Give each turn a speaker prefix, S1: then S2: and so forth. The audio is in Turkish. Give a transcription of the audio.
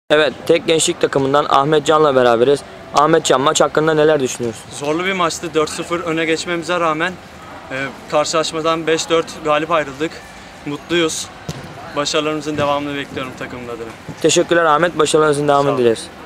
S1: Evet, Tek Gençlik takımından Ahmet Can'la beraberiz. Ahmet Can, maç hakkında neler düşünüyorsun?
S2: Zorlu bir maçtı. 4-0 öne geçmemize rağmen karşılaşmadan 5-4 galip ayrıldık. Mutluyuz. Başarılarımızın devamını bekliyorum takımın adına.
S1: Teşekkürler Ahmet, başarılarınızın devamını dileriz.